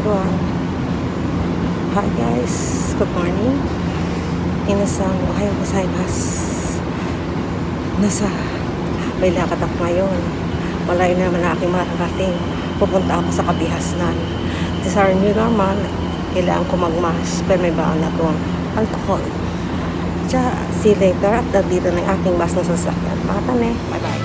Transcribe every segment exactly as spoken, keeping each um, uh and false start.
everyone. Hi guys, good morning. Inasang ohayo gozaimasu. Nasa may lakad ako ngayon. Malayo naman na aking mararating. Pupunta ako sa Kabihasnan. This is our new normal. Kailangan ko magmas. Pero may baon akong alcohol. Tsa, see you later. At dito na yung aking bus na sasakyan. Mga tane. Bye bye.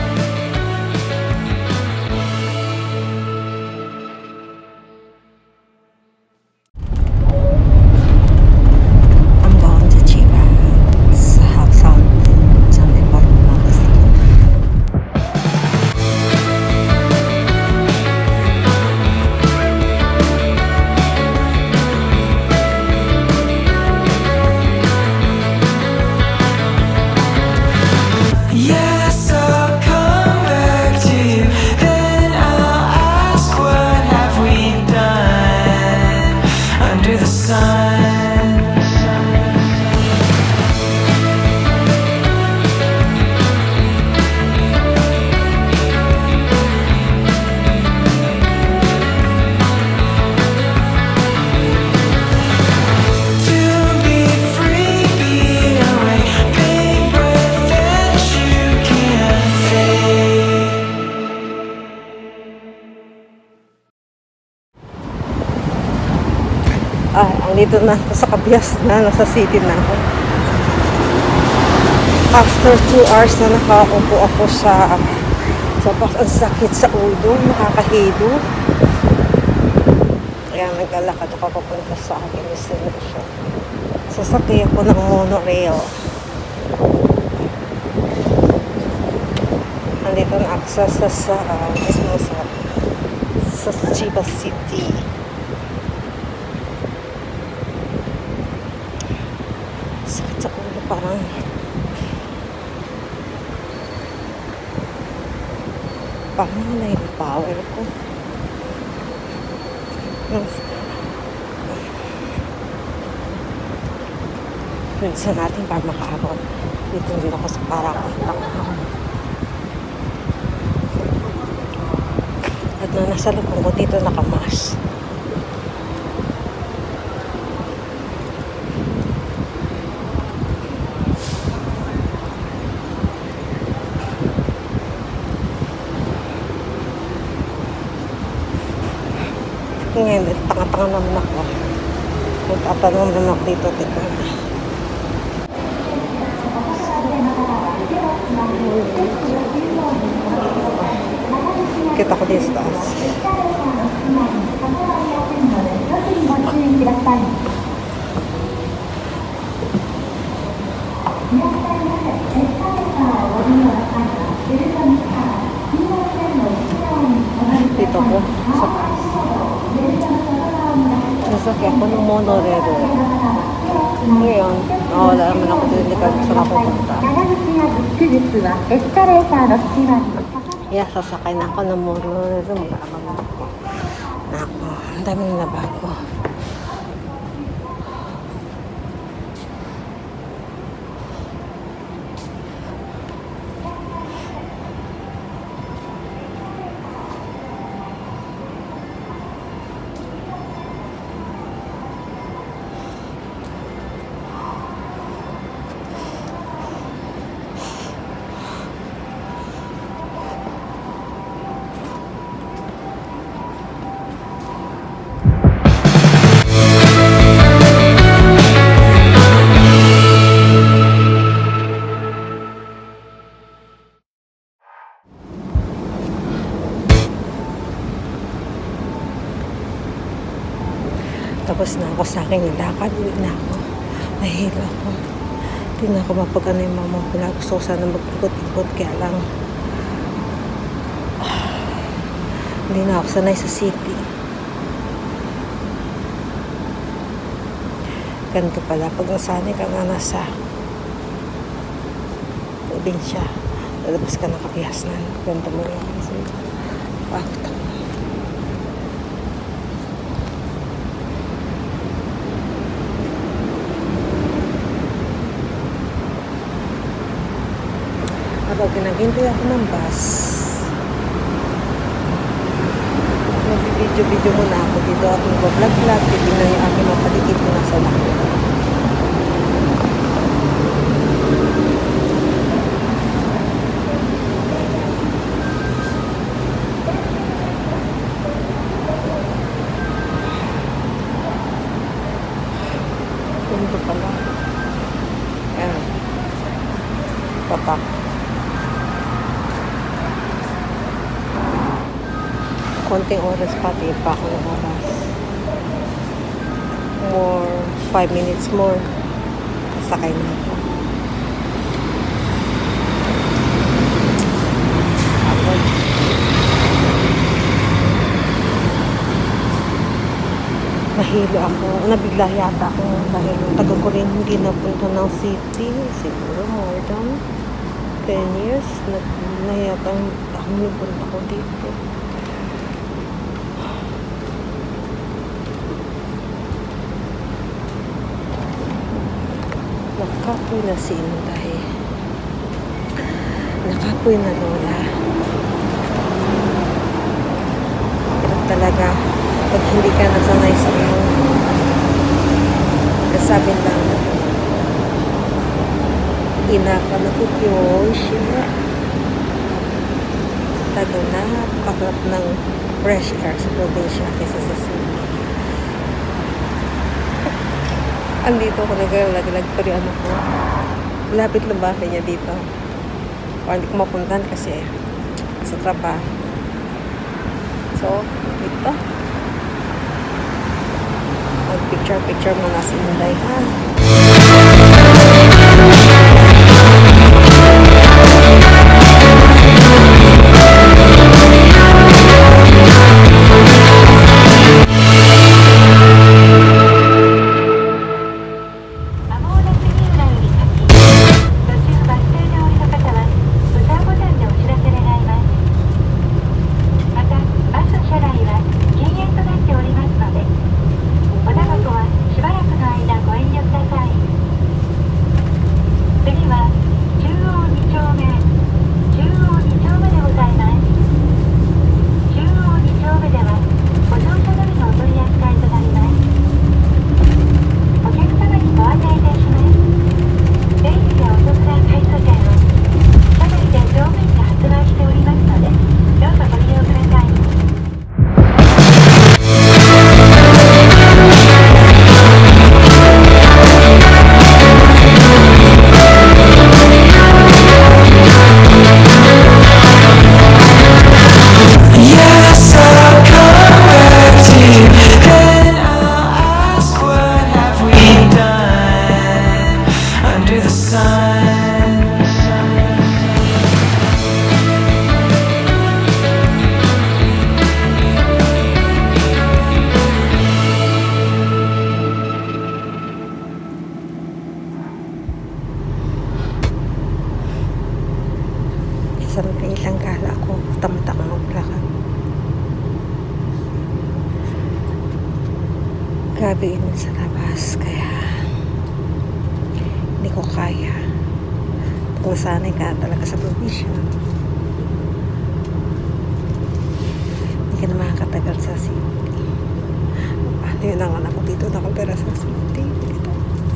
Ah, andito na ako sa Kabihasnan, nasa city na ako. After two hours na nakaupo ako sa sa bus, ang sakit sa ulo, nakakahilo. Kaya naglalakad ako papunta sa aking destination. Sasakay ako ng monorail. Andito na ako sa sa sa, uh, mismo sa, sa Chiba City. Sakit sa ulo, parang parang na yung power ko. Minsan natin para makaabot. Dito rin ako sa parakontak. At na nasa lupong ko dito nakamas. Ngayon, tanga-tanga naman ako. Magtatanong naman ako dito. Dito. Kita ko dito sa taas. Dito ko sa taas. Sasakyan ako ng monorail. Ngayon, nawala naman ako din, hindi ka gusto na pupunta. Yeah, sasakay na ako ng monorail. Magkakabang ako. Naku, ang dami na bago. Tapos na ako sa akin yung lakad, uwi na ako. Nahihilo ako. Hindi na ako mapag-ano yung mama ko. Gusto ko sana mag-ikot-ikot, kaya lang ah, hindi na ako sanay sa city. Ganito pala, pag nasanay ka na nasa probinsya, lalabas ka ng Kabihasnan. Ganito mo lang. Bakit ako? Habang pinaghintay ako ng bus, nagbibideo Video-video muna ako dito at mag-vlog-vlog. Titignan yung aking mga paligid ko nasa laki. Punto pala. Ayan. Papak. Konting oras pati pa ako ng oras. More, five minutes more. Kasakay na ako. Abot. Nahilo ako. Nabigla yata ako dahil tagal ko rin hindi napunta ng city. Siguro more than ten years. Nayatang ako napunta ko dito. Nakapoy na si Inday. Nakapoy na lola. Pero talaga, pag hindi ka nasanay sa iyong kasabi lang, ina ka na kukyo, siya. Tagal na, pakalap ng fresh air sa probinsya kaysa sa city. Andito ako naglalaglag pa rin ano ko. Lapit lang bahay niya dito. O hindi ko mapuntahan kasi sa trabaho. So, dito. Mag-picture-picture muna si Inday, ha? Sarap na ilang gala ako. Tamad ako maglakad. Grabe init sa labas. Kaya hindi ko kaya. Kung sanay ka talaga sa probinsya, hindi ka na makakatagal sa city. Paano yun ang anak ko dito nakapera sa city? Dito.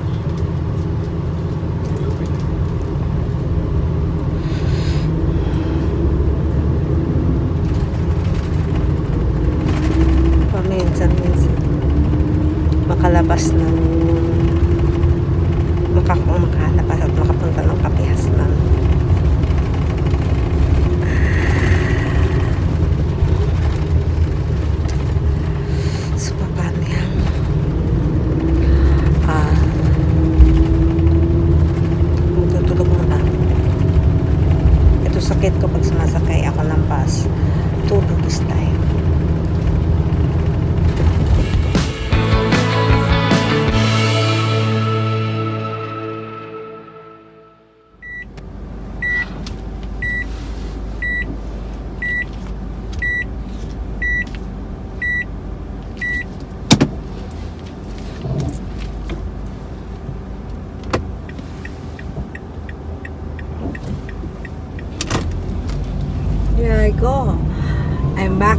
Minsan-minsan makalabas ng makakong makalabas at makapunta ng kapihasnan. So paano yan? Ah, magtutulog muna. Ito sakit ko pag sumasakay ako ng bus. Tulog is time.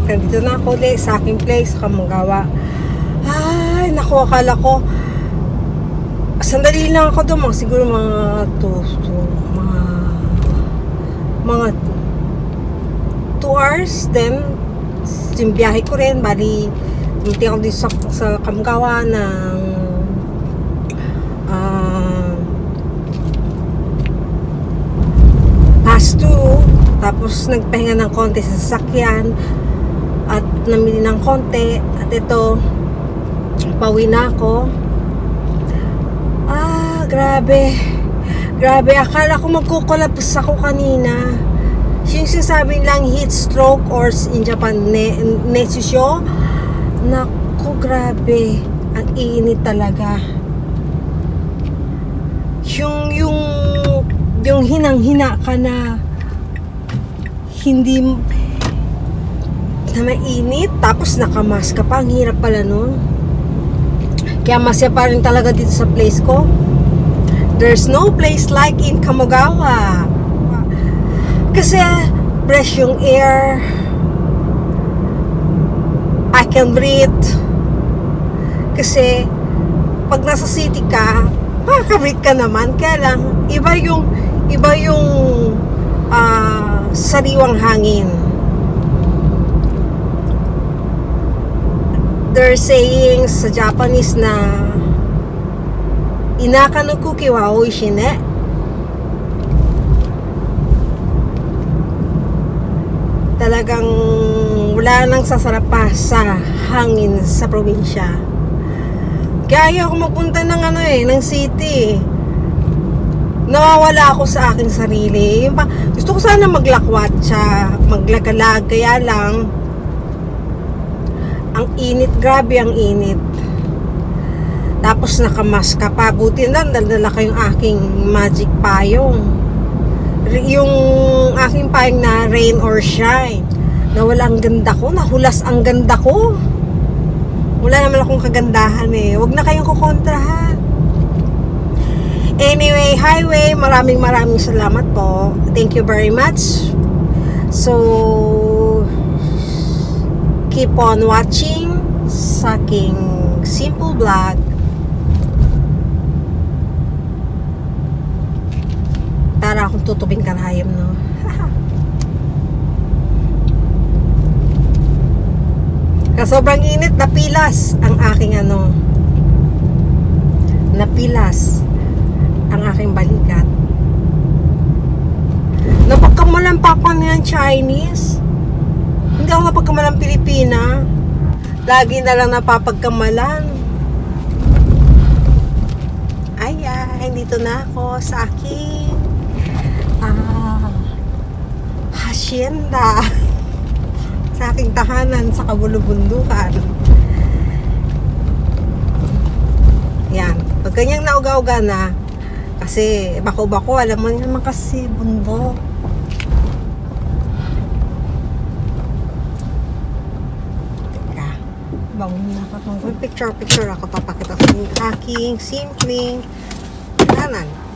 Nandito na ako ulit sa aking place, sa Kamanggawa. Ay, naku, akala ko sandali lang ako doon, mga siguro mga two, two, mga mga two hours. Then yung biyahe ko rin, bali hindi ako dito sa, sa Kamanggawa ng uh, past two. Tapos nagpahinga ng konti sa sasakyan at namili ng konti. At ito, pauwi na ako. Ah, grabe. Grabe, akala ko magkukulapos ako kanina. Yung sinasabi lang heat stroke or in Japan, ne nesisyo. Naku, grabe. Ang init talaga. Yung, yung, yung hinang-hina ka na hindi na mainit, tapos nakamask ka pa. Ang hirap pala nun. Kaya masaya pa rin talaga dito sa place ko. There's no place like in Kamanggawa. Kasi fresh yung air, I can breathe. Kasi pag nasa city ka, makaka-breathe ka naman. Kaya lang, iba yung iba yung uh, sariwang hangin. They're saying sa Japanese na inaka no kuki wa oishi ne. Talagang wala nang sasarap pa sa hangin sa probinsya. Kaya ako magpunta ng ano eh, ng city. Nawawala ako sa aking sarili. Yung pa, gusto ko sana maglakwat siya, maglagalag, kaya lang ang init, grabe ang init. Tapos nakamask ka pa. Buti na, dala ko yung aking magic payong. Yung aking payong na rain or shine. Nawala ang ganda ko, nahulas ang ganda ko. Wala naman akong kagandahan eh. Huwag na kayong kukontra ha. Anyway, highway, maraming maraming salamat po. Thank you very much. So, keep on watching sa aking simple vlog. Para akong tutubing karayom, no? Kasi sobrang init, napilas ang aking ano, napilas ang aking balikat. Napagkamalan pa ako ng Chinese. Hindi ako napagkamalan Pilipina. Lagi na lang napapagkamalan. Ay, ay, dito na ako sa aking ah, hacienda. Sa aking tahanan sa kabulubundukan. Yan. Pag kanyang nauga-uga na, kasi bako-bako, alam mo naman kasi bundok. Teka, bangon na ako. Picture-picture ako, papakita sa aking simpleng tahanan.